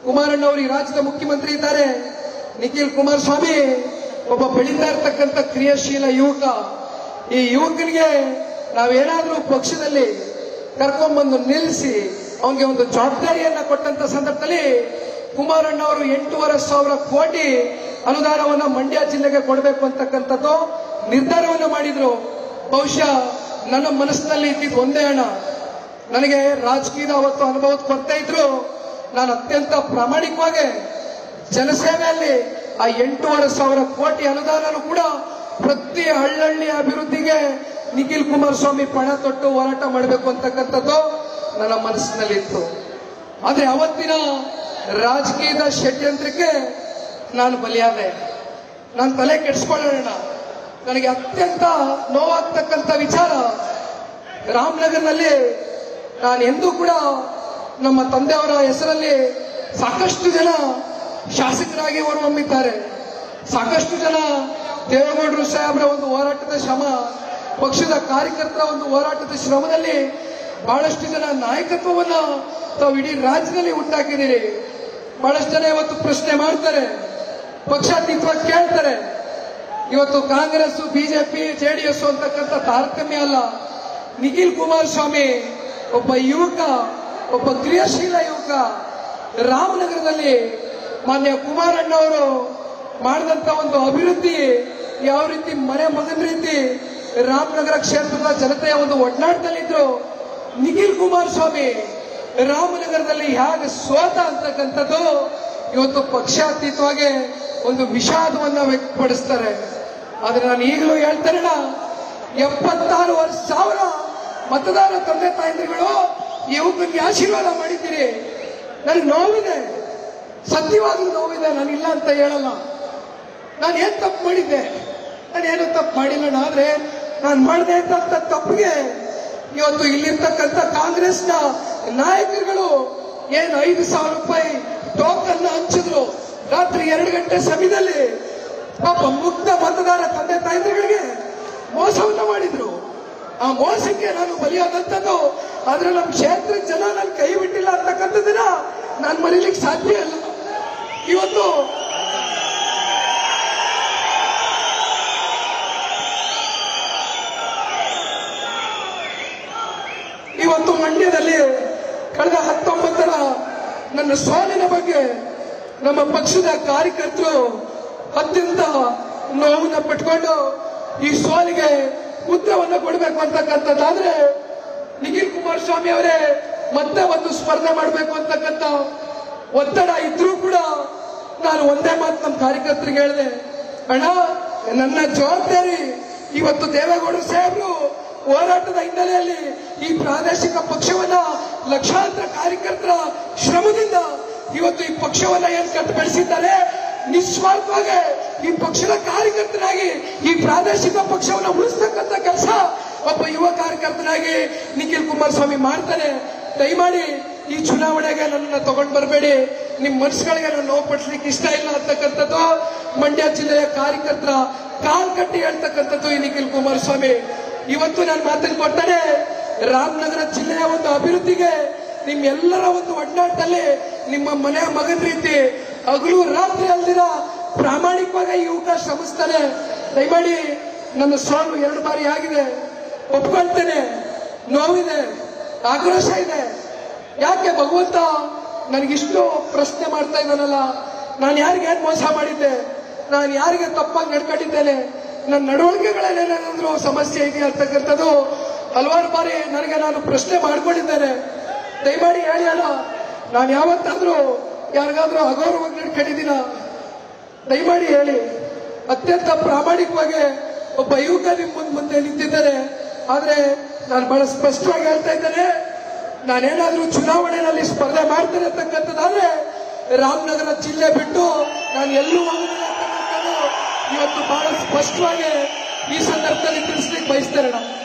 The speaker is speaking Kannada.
ಕುಮಾರಣ್ಣ ಅವರು ಈ ರಾಜ್ಯದ ಮುಖ್ಯಮಂತ್ರಿ ಇದ್ದಾರೆ. ನಿಖಿಲ್ ಕುಮಾರಸ್ವಾಮಿ ಒಬ್ಬ ಬೆಳೀತಾ ಇರ್ತಕ್ಕಂಥ ಕ್ರಿಯಾಶೀಲ ಯುವಕ. ಈ ಯುವಕನಿಗೆ ನಾವೇನಾದ್ರೂ ಪಕ್ಷದಲ್ಲಿ ಕರ್ಕೊಂಡ್ಬಂದು ನಿಲ್ಲಿಸಿ ಅವನಿಗೆ ಒಂದು ಜವಾಬ್ದಾರಿಯನ್ನ ಕೊಟ್ಟಂತ ಸಂದರ್ಭದಲ್ಲಿ ಕುಮಾರಣ್ಣ ಅವರು 8,500 ಕೋಟಿ ಅನುದಾನವನ್ನ ಮಂಡ್ಯ ಜಿಲ್ಲೆಗೆ ಕೊಡಬೇಕು ಅಂತಕ್ಕಂಥದ್ದು ನಿರ್ಧಾರವನ್ನು ಮಾಡಿದ್ರು. ಬಹುಶಃ ನನ್ನ ಮನಸ್ಸಿನಲ್ಲಿ ಇದ್ದಿದ್ದು ಒಂದೇ ಹಣ. ನನಗೆ ರಾಜಕೀಯದ ಅವತ್ತು ಅನುಭವದ ಕೊರತೆ ಇದ್ರು. ನಾನು ಅತ್ಯಂತ ಪ್ರಾಮಾಣಿಕವಾಗಿ ಜನಸೇವೆಯಲ್ಲಿ ಆ 8,500 ಕೋಟಿ ಅನುದಾನನೂ ಕೂಡ ಪ್ರತಿ ಹಳ್ಳಿ ಅಭಿವೃದ್ಧಿಗೆ ನಿಖಿಲ್ ಕುಮಾರಸ್ವಾಮಿ ಪಣ ತೊಟ್ಟು ಹೋರಾಟ ಮಾಡಬೇಕು ಅಂತಕ್ಕಂಥದ್ದು ನನ್ನ ಮನಸ್ಸಿನಲ್ಲಿತ್ತು. ಆದ್ರೆ ಅವತ್ತಿನ ರಾಜಕೀಯದ ಷಡ್ಯಂತ್ರಕ್ಕೆ ನಾನು ಬಲಿಯಾದೆ. ನಾನು ತಲೆ ಕೆಡಿಸ್ಕೊಳ್ಳೋಣ. ನನಗೆ ಅತ್ಯಂತ ನೋವಾಗ್ತಕ್ಕಂಥ ವಿಚಾರ, ರಾಮನಗರದಲ್ಲಿ ನಾನು ಎಂದೂ ಕೂಡ ನಮ್ಮ ತಂದೆಯವರ ಹೆಸರಲ್ಲಿ ಸಾಕಷ್ಟು ಜನ ಶಾಸಕರಾಗಿ ಹೊರಹೊಮ್ಮಿದ್ದಾರೆ. ಸಾಕಷ್ಟು ಜನ ದೇವೇಗೌಡರು ಸಾಹೇಬ್ರ ಒಂದು ಹೋರಾಟದ ಶ್ರಮ, ಪಕ್ಷದ ಕಾರ್ಯಕರ್ತರ ಒಂದು ಹೋರಾಟದ ಶ್ರಮದಲ್ಲಿ ಬಹಳಷ್ಟು ಜನ ನಾಯಕತ್ವವನ್ನ ತಾವು ಇಡೀ ರಾಜ್ಯದಲ್ಲಿ ಹುಟ್ಟಾಕಿದ್ದೀರಿ. ಬಹಳಷ್ಟು ಜನ ಇವತ್ತು ಪ್ರಶ್ನೆ ಮಾಡ್ತಾರೆ, ಪಕ್ಷಾತೀತವಾಗಿ ಕೇಳ್ತಾರೆ. ಇವತ್ತು ಕಾಂಗ್ರೆಸ್, ಬಿಜೆಪಿ, ಜೆಡಿಎಸ್ ಅಂತಕ್ಕಂಥ ತಾರತಮ್ಯ ಅಲ್ಲ. ನಿಖಿಲ್ ಕುಮಾರಸ್ವಾಮಿ ಒಬ್ಬ ಯುವಕ, ಒಬ್ಬ ಕ್ರಿಯಾಶೀಲ ಯುವಕ. ರಾಮನಗರದಲ್ಲಿ ಮಾನ್ಯ ಕುಮಾರಣ್ಣ ಅವರು ಮಾಡಿದಂತ ಒಂದು ಅಭಿವೃದ್ಧಿ ಯಾವ ರೀತಿ ಮನೆ ಮಗನ ರೀತಿ ರಾಮನಗರ ಕ್ಷೇತ್ರದ ಜನತೆಯ ಒಂದು ಒಡನಾಟದಲ್ಲಿದ್ರು. ನಿಖಿಲ್ ಕುಮಾರಸ್ವಾಮಿ ರಾಮನಗರದಲ್ಲಿ ಹೇಗೆ ಸೋತ ಅಂತಕ್ಕಂಥದ್ದು ಇವತ್ತು ಪಕ್ಷಾತೀತವಾಗಿ ಒಂದು ವಿಷಾದವನ್ನ ವ್ಯಕ್ತಪಡಿಸ್ತಾರೆ. ಆದ್ರೆ ನಾನು ಈಗಲೂ ಹೇಳ್ತೇನೆ, 76,000 ಮತದಾರ ತಂದೆ ತಾಯಂದಿರುಗಳು ಯುವಕನಿಗೆ ಆಶೀರ್ವಾದ ಮಾಡಿದ್ದೀರಿ. ನನಗೆ ನೋವಿದೆ, ಸತ್ಯವಾಗ್ಲೂ ನೋವಿದೆ. ನಾನಿಲ್ಲ ಅಂತ ಹೇಳಲ್ಲ. ನಾನು ಏನ್ ತಪ್ಪು ಮಾಡಿದ್ದೆ? ನಾನೇನು ತಪ್ಪು ಮಾಡಿಲ್ಲ. ಆದ್ರೆ ನಾನು ಮಾಡದೆ ಇದ್ದಂತ ತಪ್ಪಿಗೆ ಇವತ್ತು ಇಲ್ಲಿರ್ತಕ್ಕಂಥ ಕಾಂಗ್ರೆಸ್ನ ನಾಯಕರುಗಳು ಏನು 5,000 ರೂಪಾಯಿ ಟೋಕನ್ ಹಂಚಿದ್ರು ರಾತ್ರಿ 2 ಗಂಟೆ ಸಮಯದಲ್ಲಿ. ಪಾಪ ಮುಗ್ಧ ಮತದಾರ ತಂದೆ ತಾಯಂದಿರುಗಳಿಗೆ ಮೋಸವನ್ನ ಮಾಡಿದ್ರು. ಆ ಮೋಸಕ್ಕೆ ನಾನು ಬಲಿಯಾದಂಥದ್ದು. ಆದ್ರೆ ನಮ್ಮ ಕ್ಷೇತ್ರದ ಜನ ನಾನು ಕೈ ಬಿಟ್ಟಿಲ್ಲ ಅಂತಕ್ಕಂಥದ್ದನ್ನ ನಾನು ಮರೀಲಿಕ್ಕೆ ಸಾಧ್ಯ ಇಲ್ಲ. ಇವತ್ತು ಮಂಡ್ಯದಲ್ಲಿ ಕಳೆದ 19ರ ನನ್ನ ಸೋಲಿನ ಬಗ್ಗೆ ನಮ್ಮ ಪಕ್ಷದ ಕಾರ್ಯಕರ್ತರು ಅತ್ಯಂತ ನೋವನ್ನು ಪಟ್ಕೊಂಡು ಈ ಸೋಲಿಗೆ ಉತ್ತರವನ್ನು ಕೊಡಬೇಕು ಅಂತಕ್ಕಂಥದ್ದಾದ್ರೆ ನಿಖಿಲ್ ಕುಮಾರಸ್ವಾಮಿ ಅವರೇ ಮತ್ತೆ ಒಂದು ಸ್ಪರ್ಧೆ ಮಾಡಬೇಕು ಅಂತಕ್ಕಂಥ ಒತ್ತಡ ಇದ್ರೂ ಕೂಡ ನಾನು ಒಂದೇ ಮಾತು ನಮ್ಮ ಕಾರ್ಯಕರ್ತರಿಗೆ ಹೇಳಿದೆ, ಅಣ್ಣ ನನ್ನ ಜವಾಬ್ದಾರಿ ಇವತ್ತು ದೇವೇಗೌಡರು ಸಾಹೇಬರು ಹೋರಾಟದ ಹಿನ್ನೆಲೆಯಲ್ಲಿ ಈ ಪ್ರಾದೇಶಿಕ ಪಕ್ಷವನ್ನ ಲಕ್ಷಾಂತರ ಕಾರ್ಯಕರ್ತರ ಶ್ರಮದಿಂದ ಇವತ್ತು ಈ ಪಕ್ಷವನ್ನ ಏನ್ ಕಟ್ಟು ಬೆಳೆಸಿದ್ದಾರೆ, ನಿಸ್ವಾರ್ಥವಾಗಿ ಈ ಪಕ್ಷದ ಕಾರ್ಯಕರ್ತನಾಗಿ ಈ ಪ್ರಾದೇಶಿಕ ಪಕ್ಷವನ್ನ ಉಳಿಸ್ತಕ್ಕಂಥ ಕೆಲಸ ಒಬ್ಬ ಯುವ ಕಾರ್ಯಕರ್ತನಾಗಿ ನಿಖಿಲ್ ಕುಮಾರಸ್ವಾಮಿ ಮಾಡ್ತಾನೆ. ದಯಮಾಡಿ ಈ ಚುನಾವಣೆಗೆ ನನ್ನನ್ನು ತಗೊಂಡು ಬರಬೇಡಿ. ನಿಮ್ ಮನಸ್ಸುಗಳಿಗೆ ನಾನು ನೋವು ಪಡಿಸ್ಲಿಕ್ಕೆ ಇಷ್ಟ ಇಲ್ಲ ಅಂತಕ್ಕಂಥದ್ದು ಮಂಡ್ಯ ಜಿಲ್ಲೆಯ ಕಾರ್ಯಕರ್ತರ ಕಾಲ್ ಕಟ್ಟಿ ಹೇಳ್ತಕ್ಕಂಥದ್ದು ಈ ನಿಖಿಲ್ ಕುಮಾರಸ್ವಾಮಿ. ಇವತ್ತು ನಾನು ಮಾತನ್ನು ಕೊಡ್ತಾನೆ, ರಾಮನಗರ ಜಿಲ್ಲೆಯ ಒಂದು ಅಭಿವೃದ್ಧಿಗೆ ನಿಮ್ಮೆಲ್ಲರ ಒಂದು ಒಡನಾಟದಲ್ಲಿ ನಿಮ್ಮ ಮನೆಯ ಮಗನ ರೀತಿ ಹಗಲು ರಾತ್ರಿ ಅಲ್ದಿರ ಪ್ರಾಮಾಣಿಕವಾಗಿ ಯುವಕ ಶ್ರಮಿಸ್ತಾನೆ. ದಯಮಾಡಿ ನನ್ನ ಸೋಲು 2 ಬಾರಿ ಆಗಿದೆ, ಒಪ್ಕೊಳ್ತೇನೆ. ನೋವಿದೆ, ಆಕ್ರೋಶ ಇದೆ. ಯಾಕೆ ಭಗವಂತ ನನಗಿಷ್ಟು ಪ್ರಶ್ನೆ ಮಾಡ್ತಾ ಇದ್ದಾನಲ್ಲ? ನಾನು ಯಾರಿಗೆ ಏನ್ ಮೋಸ ಮಾಡಿದ್ದೆ? ನಾನು ಯಾರಿಗೆ ತಪ್ಪಾಗಿ ನಡ್ಕೊಂಡಿದ್ದೇನೆ? ನನ್ನ ನಡವಳಿಕೆಗಳೇನೇನಾದ್ರೂ ಸಮಸ್ಯೆ ಇದೆಯಾ ಅಂತಕ್ಕಂಥದ್ದು ಹಲವಾರು ಬಾರಿ ನಾನು ಪ್ರಶ್ನೆ ಮಾಡ್ಕೊಂಡಿದ್ದೇನೆ. ದಯಮಾಡಿ ಹೇಳಿ ಅಲ್ಲ, ನಾನು ಯಾವತ್ತಾದ್ರೂ ಯಾರಿಗಾದ್ರೂ ಅಗೌರವವಾಗಿ ನಡ್ಕೊಂಡಿದ್ದೀನ? ದಯಮಾಡಿ ಹೇಳಿ. ಅತ್ಯಂತ ಪ್ರಾಮಾಣಿಕವಾಗಿ ಒಬ್ಬ ಯುವಕ ನಿಮ್ಮ ಮುಂದೆ ನಿಂತಿದ್ದಾರೆ. ಆದ್ರೆ ನಾನು ಬಹಳ ಸ್ಪಷ್ಟವಾಗಿ ಹೇಳ್ತಾ ಇದ್ದೇನೆ, ನಾನೇನಾದ್ರೂ ಚುನಾವಣೆಯಲ್ಲಿ ಸ್ಪರ್ಧೆ ಮಾಡ್ತೇನೆ ಅಂತಕ್ಕಂಥದ್ದಾದ್ರೆ ರಾಮನಗರ ಜಿಲ್ಲೆ ಬಿಟ್ಟು ನಾನು ಎಲ್ಲೂ ಹೋಗುದಿಲ್ಲ ಅಂತಕ್ಕಂಥದ್ದು ಇವತ್ತು ಬಹಳ ಸ್ಪಷ್ಟವಾಗಿ ಈ ಸಂದರ್ಭದಲ್ಲಿ ತಿಳಿಸ್ಲಿಕ್ಕೆ ಬಯಸ್ತೇನೆ.